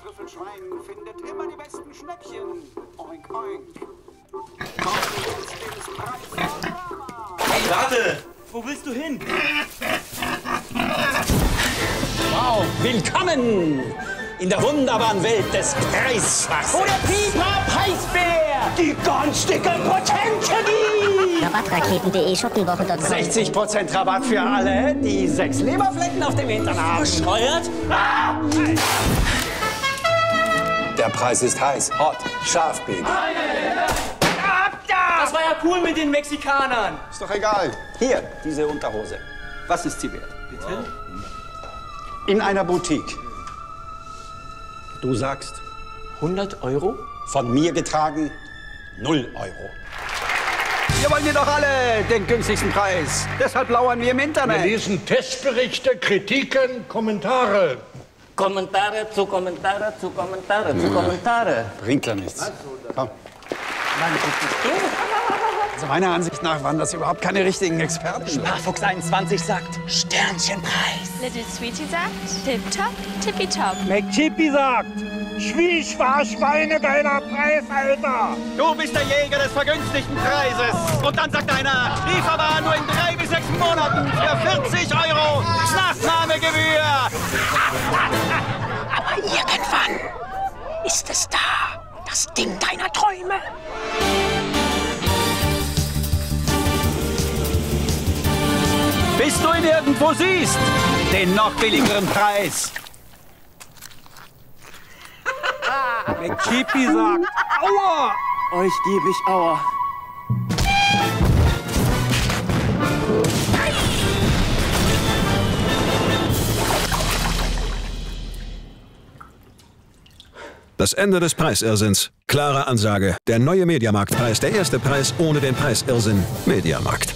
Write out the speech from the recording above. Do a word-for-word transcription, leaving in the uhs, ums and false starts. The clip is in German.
Trüffelschwein findet immer die besten Schnäppchen. Oink, oink. Hey, warte! Wo willst du hin? Wow, willkommen in der wunderbaren Welt des Preisfachs. Wo der Pipa Preisbär! Die ganz dicke Potentie! Rabattraketen punkt de Schottenwoche Punkt com. sechzig Prozent Rabatt für alle, die sechs Leberflecken auf dem Hintern haben. Bescheuert? Ah! Der Preis ist heiß, hot, scharf, Baby. Das war ja cool mit den Mexikanern. Ist doch egal. Hier, diese Unterhose. Was ist sie wert? Bitte? In einer Boutique. Du sagst, hundert Euro? von mir getragen, null Euro. Wir wollen jedoch alle den günstigsten Preis. Deshalb lauern wir im Internet. Wir lesen Testberichte, Kritiken, Kommentare. Kommentare zu Kommentare zu Kommentare zu Kommentare. Bringt ja nichts. Komm. Also meiner Ansicht nach waren das überhaupt keine richtigen Experten. Sparfuchs einundzwanzig sagt Sternchenpreis. Little Sweetie sagt Tip-Top, Tippitopp. McChippy sagt, Schwiesch war Schweinegeiler Preis, Alter. Du bist der Jäger des vergünstigten Preises. Und dann sagt einer, lieferbar nur in drei bis sechs Monaten für vierzig Euro Nachnahmegebühr. Aber irgendwann ist es da, das Ding deiner Träume. Bis du ihn irgendwo siehst, den noch billigeren Preis. McChippy sagt, aua. Euch gebe ich Aua. Das Ende des Preisirrsinns. Klare Ansage. Der neue Mediamarktpreis. Der erste Preis ohne den Preisirrsinn. Mediamarkt.